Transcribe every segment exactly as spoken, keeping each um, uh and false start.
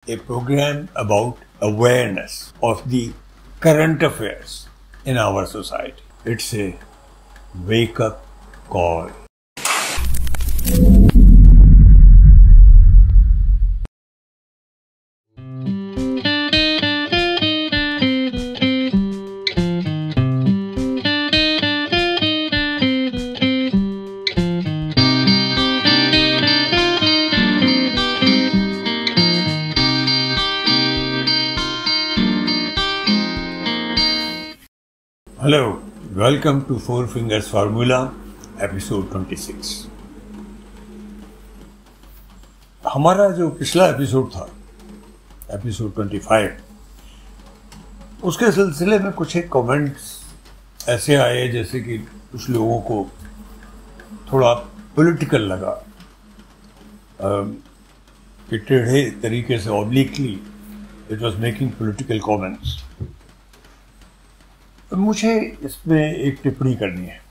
a program about awareness of the current affairs in our society. It's a wake-up call. Hello, welcome to Four Fingers Formula, episode twenty-six. हमारा जो पिछला episode था, episode पच्चीस, उसके सिलसिले में कुछ एक कमेंट्स ऐसे आए जैसे कि कुछ लोगों को थोड़ा पॉलिटिकल लगा, कि टेढ़े तरीके से obliquely it was making political comments. मुझे इसमें एक टिप्पणी करनी है.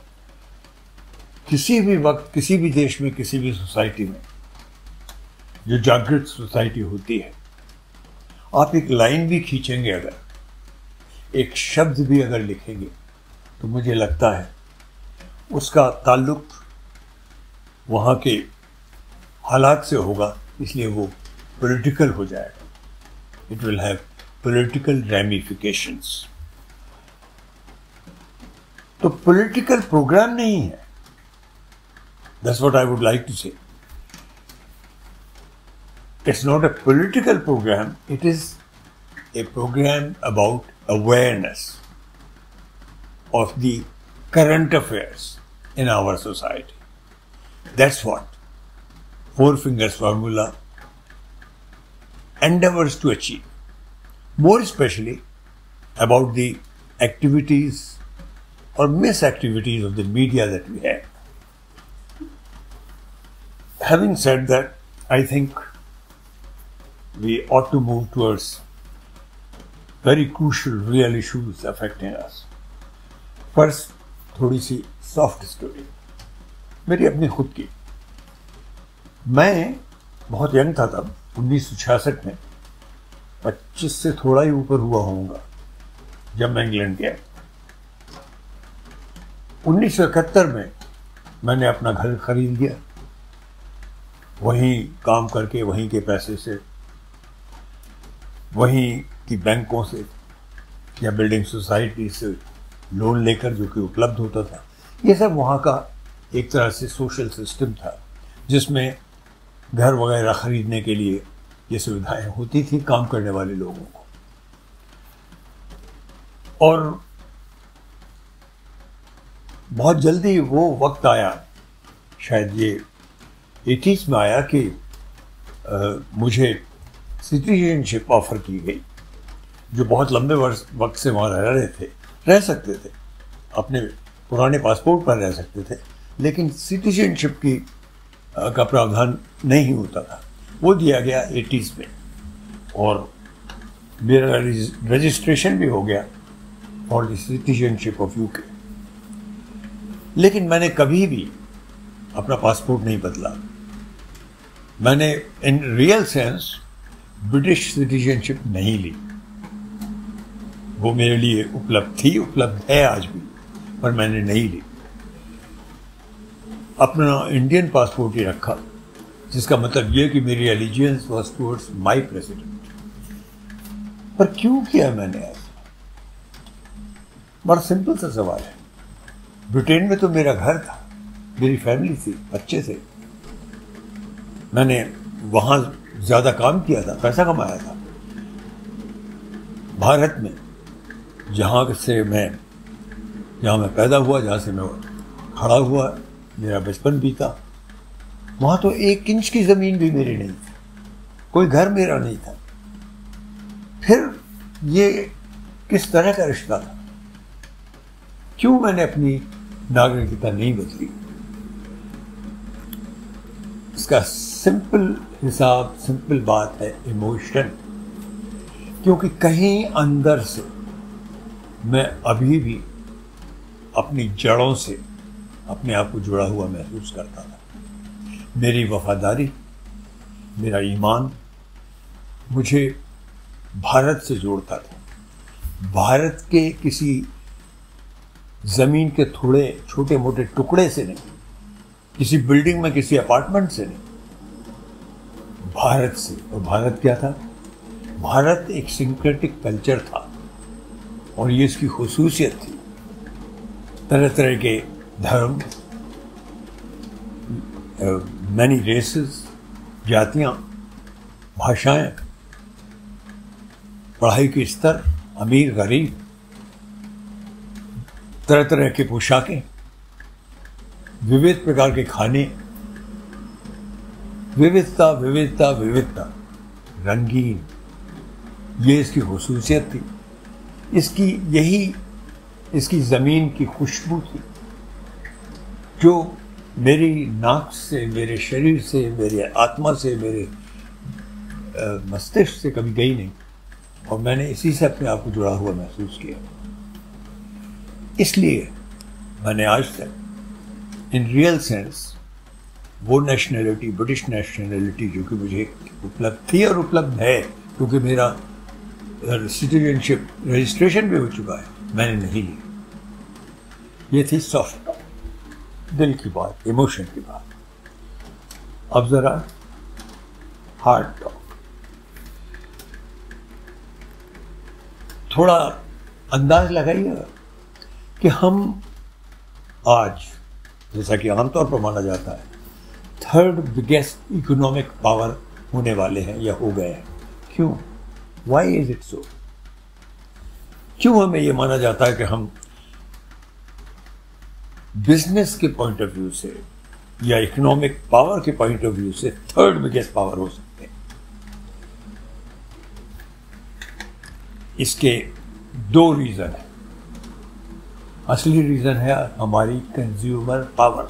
किसी भी वक्त, किसी भी देश में, किसी भी सोसाइटी में जो जागृत सोसाइटी होती है, आप एक लाइन भी खींचेंगे, अगर एक शब्द भी अगर लिखेंगे, तो मुझे लगता है उसका ताल्लुक वहाँ के हालात से होगा, इसलिए वो पॉलिटिकल हो जाएगा. It will have political ramifications. तो पॉलिटिकल प्रोग्राम नहीं है. That's what I would like to say. It's not a political program. It is a program about awareness of the current affairs in our society. That's what Four Fingers Formula endeavors to achieve. More especially about the activities or misactivities of the media that we have. Having said that, I think we ought to move towards very crucial real issues affecting us. First, थोड़ी सी soft story मेरी अपनी खुद की. मैं बहुत young था तब, उन्नीस सौ छियासठ में, पच्चीस से थोड़ा ही ऊपर हुआ होऊंगा जब मैं इंग्लैंड गया. उन्नीस सौ इकहत्तर में मैंने अपना घर खरीद लिया. वहीं काम करके, वहीं के पैसे से, वहीं की बैंकों से या बिल्डिंग सोसाइटी से लोन लेकर, जो कि उपलब्ध होता था. ये सब वहाँ का एक तरह से सोशल सिस्टम था, जिसमें घर वगैरह खरीदने के लिए ये सुविधाएं होती थी काम करने वाले लोगों को. और बहुत जल्दी वो वक्त आया, शायद ये एटीज़ में आया, कि आ, मुझे सिटीजनशिप ऑफर की गई. जो बहुत लंबे वर्ष वक्त से वहाँ रह रहे थे, रह सकते थे, अपने पुराने पासपोर्ट पर रह सकते थे, लेकिन सिटीजनशिप की आ, का प्रावधान नहीं होता था. वो दिया गया एटीज़ में, और मेरा रजिस्ट्रेशन भी हो गया for the citizenship of UK. लेकिन मैंने कभी भी अपना पासपोर्ट नहीं बदला. मैंने in real sense British citizenship नहीं ली. वो मेरे लिए उपलब्ध थी, उपलब्ध है आज भी, पर मैंने नहीं ली. अपना इंडियन पासपोर्ट ही रखा, जिसका मतलब ये कि मेरी allegiance was towards my president. पर क्यों किया मैंने ऐसा? बड़ा सिंपल सा सवाल है. ब्रिटेन में तो मेरा घर था, मेरी फैमिली थी, बच्चे थे. मैंने वहाँ ज़्यादा काम किया था, पैसा कमाया था. भारत में, जहाँ से मैं जहाँ मैं पैदा हुआ, जहाँ से मैं खड़ा हुआ, मेरा बचपन बीता, वहाँ तो एक इंच की ज़मीन भी मेरी नहीं थी, कोई घर मेरा नहीं था. फिर ये किस तरह का रिश्ता था? क्यों मैंने अपनी नागरिकता नहीं बदली? इसका सिंपल हिसाब, सिंपल बात है, इमोशन. क्योंकि कहीं अंदर से मैं अभी भी अपनी जड़ों से अपने आप को जुड़ा हुआ महसूस करता था. मेरी वफादारी, मेरा ईमान, मुझे भारत से जोड़ता था। भारत के किसी जमीन के थोड़े छोटे मोटे टुकड़े से नहीं, किसी बिल्डिंग में, किसी अपार्टमेंट से नहीं, भारत से। और भारत क्या था? भारत एक सिंक्रेटिक कल्चर था और ये इसकी खुसूसियत थी। तरह तरह के धर्म, मैनी रेसेस, जातियां, भाषाएं, पढ़ाई के स्तर, अमीर गरीब, तरह तरह की पोशाकें, विविध प्रकार के खाने, विविधता विविधता विविधता, रंगीन, ये इसकी खुसूसियत थी। इसकी यही इसकी ज़मीन की खुशबू थी जो मेरी नाक से, मेरे शरीर से, मेरे आत्मा से, मेरे मस्तिष्क से कभी गई नहीं, और मैंने इसी से अपने आप को जुड़ा हुआ महसूस किया। इसलिए मैंने आज तक इन रियल सेंस वो नेशनैलिटी, ब्रिटिश नेशनैलिटी, जो कि मुझे उपलब्ध थी और उपलब्ध है क्योंकि मेरा सिटीजनशिप रजिस्ट्रेशन भी हो चुका है, मैंने नहीं ली। ये थी सॉफ्ट टॉक, दिल की बात, इमोशन की बात। अब जरा हार्ड टॉक। थोड़ा अंदाज लगाइएगा कि हम आज, जैसा कि आमतौर पर माना जाता है, थर्ड बिगेस्ट इकोनॉमिक पावर होने वाले हैं या हो गए हैं। क्यों? Why is it so? क्यों हमें यह माना जाता है कि हम बिजनेस के पॉइंट ऑफ व्यू से या इकोनॉमिक पावर के पॉइंट ऑफ व्यू से थर्ड बिगेस्ट पावर हो सकते हैं? इसके दो रीजन है। असली रीजन है हमारी कंज्यूमर पावर,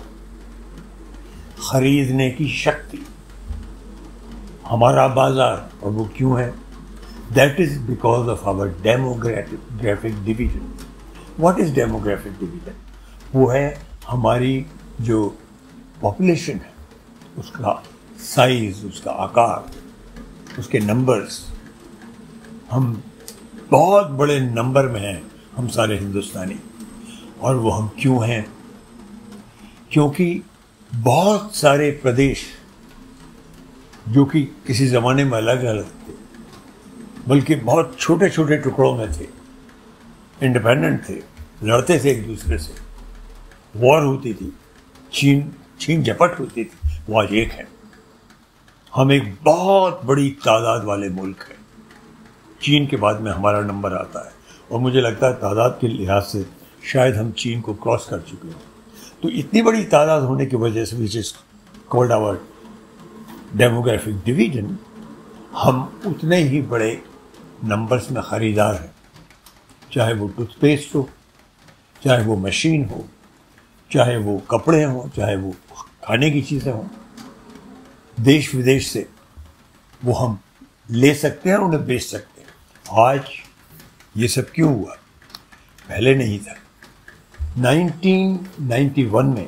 खरीदने की शक्ति, हमारा बाजार। और वो क्यों है? That is because of our demographic division. What is demographic division? वो है हमारी जो पॉपुलेशन है, उसका साइज, उसका आकार, उसके नंबर्स। हम बहुत बड़े नंबर में हैं, हम सारे हिंदुस्तानी। और वो हम क्यों हैं? क्योंकि बहुत सारे प्रदेश जो कि किसी ज़माने में अलग अलग थे, बल्कि बहुत छोटे छोटे टुकड़ों में थे, इंडिपेंडेंट थे, लड़ते थे एक दूसरे से, वॉर होती थी, छीन छीन झपट होती थी, वो आज एक है। हम एक बहुत बड़ी तादाद वाले मुल्क हैं। चीन के बाद में हमारा नंबर आता है और मुझे लगता है तादाद के लिहाज से शायद हम चीन को क्रॉस कर चुके हैं। तो इतनी बड़ी तादाद होने की वजह से, which is called our demographic division, हम उतने ही बड़े नंबर्स में ख़रीदार हैं। चाहे वो टूथपेस्ट हो, चाहे वो मशीन हो, चाहे वो कपड़े हों, चाहे वो खाने की चीज़ें हों, देश विदेश से वो हम ले सकते हैं, उन्हें बेच सकते हैं। आज ये सब क्यों हुआ? पहले नहीं था। नाइनटीन नाइंटी वन में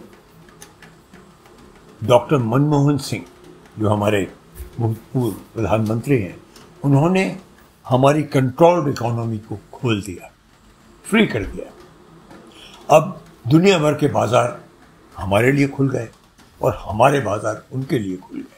डॉक्टर मनमोहन सिंह, जो हमारे भूतपूर्व प्रधानमंत्री हैं, उन्होंने हमारी कंट्रोल्ड इकोनॉमी को खोल दिया, फ्री कर दिया। अब दुनिया भर के बाजार हमारे लिए खुल गए और हमारे बाजार उनके लिए खुल गए।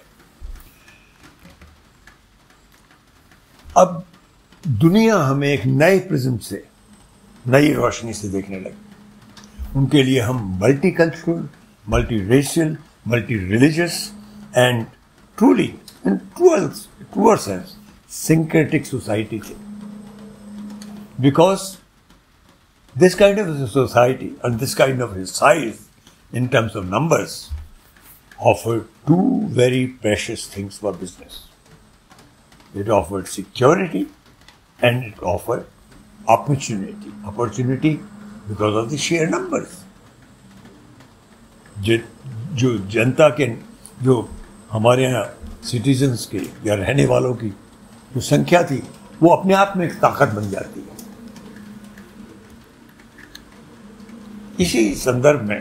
अब दुनिया हमें एक नए प्रिज्म से, नई रोशनी से देखने लगी। उनके लिए हम multi cultural, multi racial, multi religious and truly in truer sense syncretic society थे। Because this kind of a society and this kind of a size in terms of numbers offered two very precious things for business. It offered security and it offered opportunity. Opportunity because of the sheer numbers. जो जो जनता के, जो हमारे यहाँ citizens के या रहने वालों की जो संख्या थी, वो अपने आप में एक ताकत बन जाती है। इसी संदर्भ में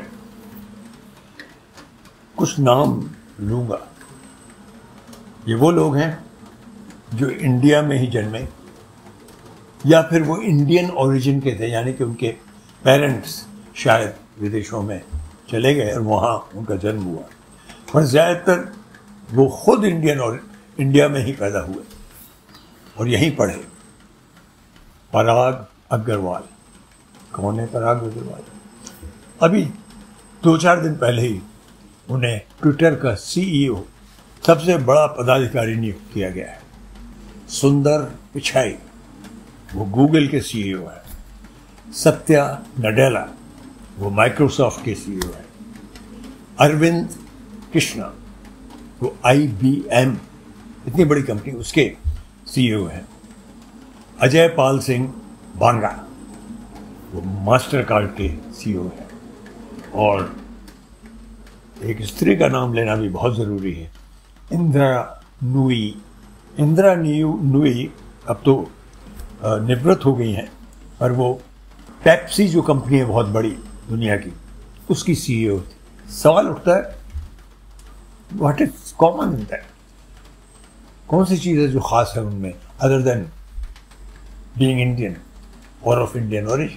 कुछ नाम लूंगा। ये वो लोग हैं जो इंडिया में ही जन्मे या फिर वो इंडियन ओरिजिन के थे, यानी कि उनके पेरेंट्स शायद विदेशों में चले गए और वहाँ उनका जन्म हुआ, पर ज़्यादातर वो खुद इंडियन और इंडिया में ही पैदा हुए और यहीं पढ़े। पराग अग्रवाल, कौन है पराग अग्रवाल? अभी दो चार दिन पहले ही उन्हें ट्विटर का सीईओ, सबसे बड़ा पदाधिकारी नियुक्त किया गया है। सुंदर पिचाई, वो गूगल के सीईओ है। सत्या नडेला, वो माइक्रोसॉफ्ट के सीईओ है। अरविंद कृष्णा, वो आईबीएम, इतनी बड़ी कंपनी, उसके सीईओ है। अजय पाल सिंह बांगा, वो मास्टर कार्ड के सीईओ है। और एक स्त्री का नाम लेना भी बहुत ज़रूरी है, इंदिरा नुई। इंदिरा नुई अब तो निवृत्त हो गई हैं, पर वो पेप्सी जो कंपनी है बहुत बड़ी दुनिया की, उसकी सीईओ थी। सवाल उठता है, what is common in that? कौन सी चीज़ है जो खास है उनमें, अदर देन बीइंग इंडियन और ऑफ इंडियन ओरिजिन?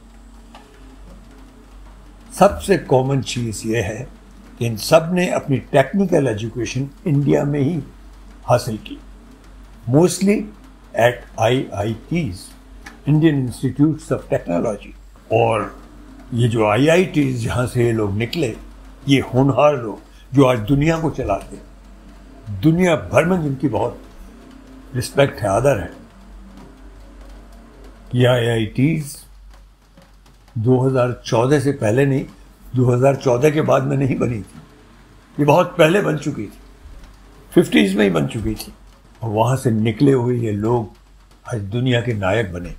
सबसे कॉमन चीज़ ये है कि इन सब ने अपनी टेक्निकल एजुकेशन इंडिया में ही हासिल की, mostly at I I Ts, Indian institutes of technology. और ये जो आई आई टीज़ जहाँ से ये लोग निकले, ये होनहार लोग जो आज दुनिया को चलाते हैं, दुनिया भर में जिनकी बहुत रिस्पेक्ट है, आदर है, ये आई आई टीज़ दो हज़ार चौदह से पहले नहीं, दो हज़ार चौदह के बाद में नहीं बनी थी, ये बहुत पहले बन चुकी थी, फिफ्टीज़ में ही बन चुकी थी। और वहाँ से निकले हुए ये लोग आज दुनिया के नायक बने।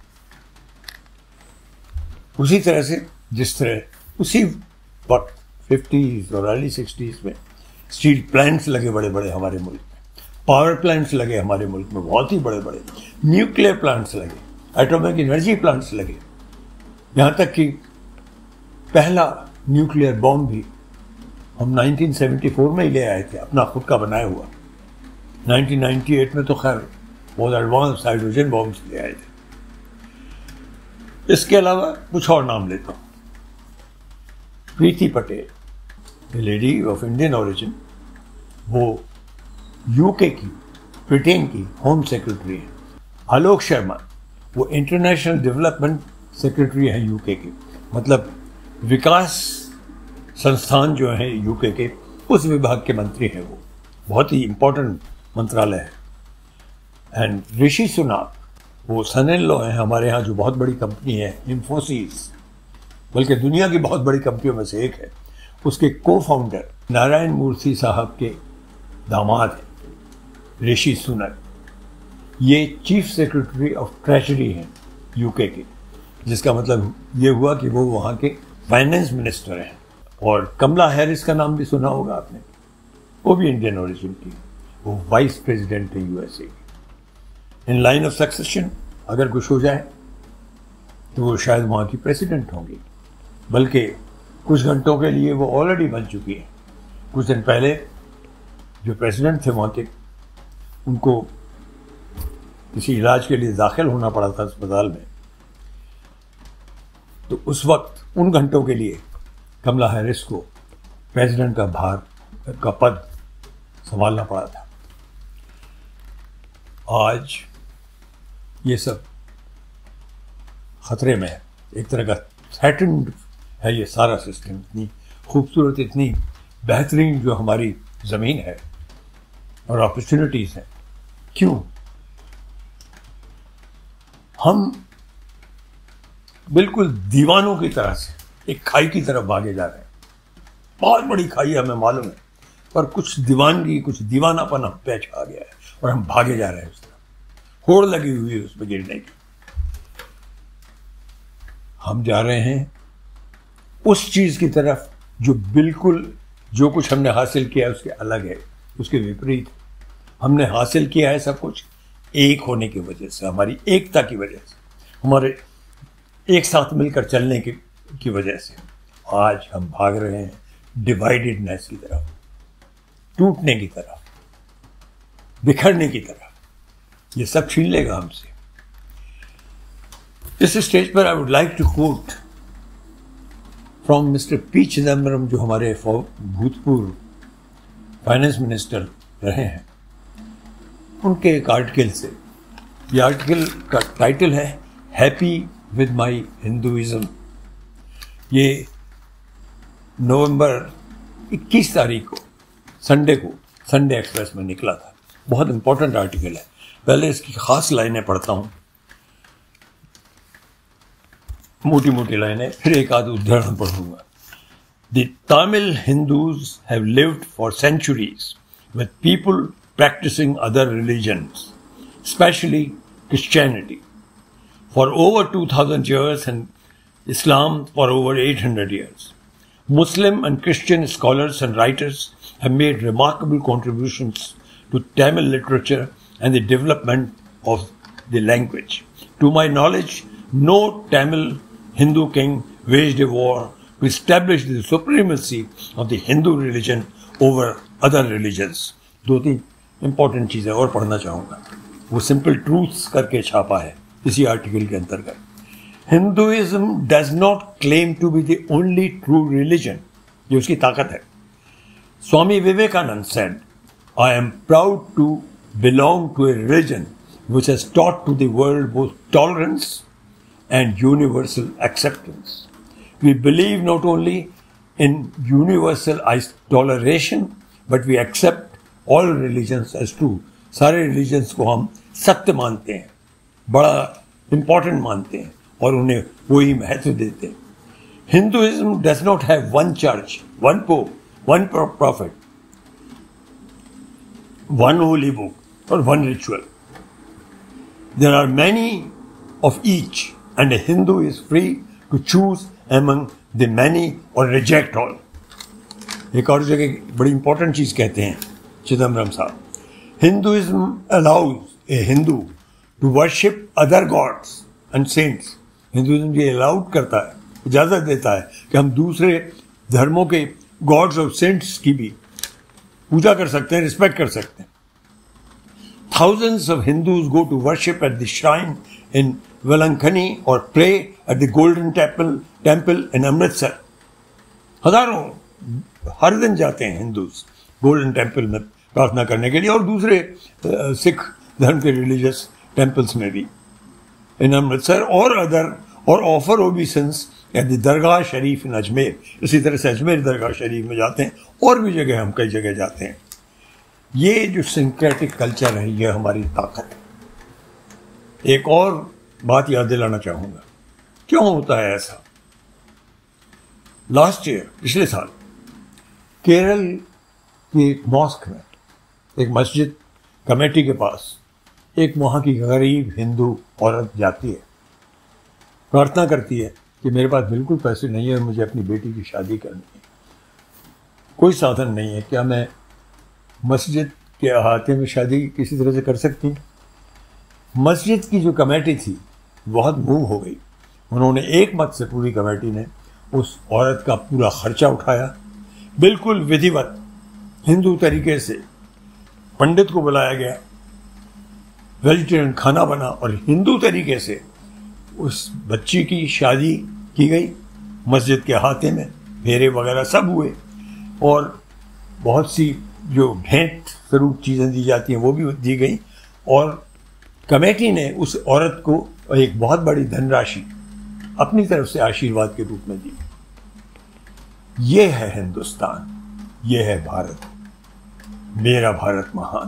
उसी तरह से जिस तरह उसी वक्त फिफ्टीज़ और अर्ली सिक्सटीज़ में स्टील प्लांट्स लगे बड़े बड़े हमारे मुल्क में, पावर प्लांट्स लगे हमारे मुल्क में बहुत ही बड़े बड़े, न्यूक्लियर प्लांट्स लगे, एटॉमिक एनर्जी प्लांट्स लगे, यहाँ तक कि पहला न्यूक्लियर बॉम्ब भी हम नाइनटीन सेवेंटी फोर में ही ले आए थे, अपना खुद का बनाया हुआ। नाइनटीन नाइंटी एट में तो खैर बहुत एडवांस हाइड्रोजन बॉम्ब्स ले आए थे। इसके अलावा कुछ और नाम लेता हूँ। Priti Patel, lady of Indian origin, वो यूके की, ब्रिटेन की होम सेक्रेटरी है। आलोक शर्मा, वो इंटरनेशनल डेवलपमेंट सेक्रेटरी है यूके की, मतलब विकास संस्थान जो है यूके के, उस विभाग के मंत्री हैं। वो बहुत ही इंपॉर्टेंट मंत्रालय है। एंड ऋषि सुनाक, वो सन इन लॉ हैं हमारे यहाँ, जो बहुत बड़ी कंपनी है इंफोसिस, बल्कि दुनिया की बहुत बड़ी कंपनियों में से एक है। उसके को फाउंडर नारायण मूर्ति साहब के दामाद हैं ऋषि सुनाक। ये चीफ सेक्रेटरी ऑफ ट्रेजरी हैं यूके के, जिसका मतलब ये हुआ कि वो वहाँ के फाइनेंस मिनिस्टर हैं। और कमला हैरिस का नाम भी सुना होगा आपने, वो भी इंडियन ओरिजिन की, वो वाइस प्रेसिडेंट है यूएसए की। इन लाइन ऑफ सक्सेशन अगर कुछ हो जाए तो वो शायद वहाँ की प्रेसिडेंट होंगी, बल्कि कुछ घंटों के लिए वो ऑलरेडी बन चुकी है। कुछ दिन पहले जो प्रेसिडेंट थे वहाँ के, उनको किसी इलाज के लिए दाखिल होना पड़ा था अस्पताल में, तो उस वक्त उन घंटों के लिए कमला हैरिस को प्रेसिडेंट का भार का पद संभालना पड़ा था। आज ये सब खतरे में है, एक तरह का थ्रेटन्ड है ये सारा सिस्टम। इतनी खूबसूरत, इतनी बेहतरीन जो हमारी ज़मीन है और अपॉर्चुनिटीज़ हैं, क्यों हम बिल्कुल दीवानों की तरह से एक खाई की तरफ भागे जा रहे हैं। बहुत बड़ी खाई है, हमें मालूम है, पर कुछ दीवानगी, कुछ दीवानापन हम पे छा गया है और हम भागे जा रहे हैं उस तरफ, होड़ लगी हुई है उसमें गिरने की। हम जा रहे हैं उस चीज़ की तरफ जो बिल्कुल, जो कुछ हमने हासिल किया है उसके अलग है, उसके विपरीत। हमने हासिल किया है सब कुछ एक होने की वजह से, हमारी एकता की वजह से, हमारे एक साथ मिलकर चलने की की वजह से। आज हम भाग रहे हैं डिवाइडेडनेस की तरफ, टूटने की तरफ, बिखरने की तरफ। ये सब छीन लेगा हमसे। इस स्टेज पर I would like to quote from mister P Chidambaram, जो हमारे भूतपूर्व फाइनेंस मिनिस्टर रहे हैं, उनके एक आर्टिकल से। ये आर्टिकल का टाइटल है हैप्पी विद माई हिंदुइज्म। ये नवंबर इक्कीस तारीख को, संडे को, संडे एक्सप्रेस में निकला था। बहुत इंपॉर्टेंट आर्टिकल है। पहले इसकी खास लाइनें पढ़ता हूं, मोटी मोटी लाइनें, फिर एक आध उदाहरण पढ़ूंगा। The Tamil Hindus have lived for centuries with people practicing other religions, especially Christianity, for over two thousand years and Islam for over eight hundred years. Muslim and Christian scholars and writers have made remarkable contributions to Tamil literature and the development of the language. To my knowledge, no Tamil Hindu king waged a war to establish the supremacy of the Hindu religion over other religions. दो तीन important चीजें और पढ़ना चाहूंगा। वो simple truths करके छापा है इसी आर्टिकल के अंतर्गत। Hinduism does not claim to be the only true religion. ये उसकी ताकत है। Swami Vivekananda said, I am proud to belong to a religion which has taught to the world both tolerance and universal acceptance. We believe not only in universal toleration, but we accept all religions as true. सारे religions को हम सत्य मानते हैं, बड़ा important मानते हैं और उन्हें वही महत्व देते हैं। Hinduism does not have one church, one pope, one prophet, one holy book or one ritual. There are many of each, and a Hindu is free to choose among the many or reject all. एक और जगह बड़ी important चीज कहते हैं चिदम्बरम साहब, Hinduism allows a Hindu to worship other gods and saints. Hinduism ये allowed करता है, इजाजत देता है कि हम दूसरे धर्मों के गॉड्स और सेंट्स की भी पूजा कर सकते हैं, रिस्पेक्ट कर सकते हैं। Thousands of Hindus go to worship at the shrine in Velankani or pray at the Golden Temple temple in Amritsar. हजारों हर दिन जाते हैं हिंदूज गोल्डन टेम्पल में प्रार्थना करने के लिए और दूसरे सिख धर्म के रिलीजियस टेम्पल्स में भी इन अमृतसर और अदर और offer obeisance at the Dargah Sharif in Ajmer. इसी तरह से अजमेर दरगाह शरीफ में जाते हैं और भी जगह हम कई जगह जाते हैं। ये जो सिंक्रेटिक कल्चर है ये हमारी ताकत है। एक और बात याद दिलाना चाहूंगा, क्यों होता है ऐसा। लास्ट ईयर, पिछले साल, केरल की एक मॉस्क में, एक मस्जिद कमेटी के पास एक वहां की गरीब हिंदू औरत जाती है, प्रार्थना करती है कि मेरे पास बिल्कुल पैसे नहीं है और मुझे अपनी बेटी की शादी करनी है, कोई साधन नहीं है, क्या मैं मस्जिद के अहाते में शादी किसी तरह से कर सकती हूँ। मस्जिद की जो कमेटी थी बहुत मूव हो गई, उन्होंने एक मत से, पूरी कमेटी ने उस औरत का पूरा खर्चा उठाया, बिल्कुल विधिवत हिंदू तरीके से पंडित को बुलाया गया, वेजिटेरियन खाना बना और हिंदू तरीके से उस बच्ची की शादी की गई। मस्जिद के अहाते में फेरे वगैरह सब हुए और बहुत सी जो भेंट स्वरूप चीज़ें दी जाती हैं वो भी दी गई और कमेटी ने उस औरत को एक बहुत बड़ी धनराशि अपनी तरफ से आशीर्वाद के रूप में दी। ये है हिंदुस्तान, ये है भारत, मेरा भारत महान।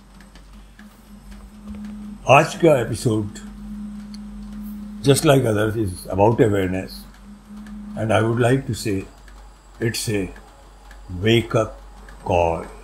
आज का episode just like others is about awareness, and I would like to say it's a wake up call.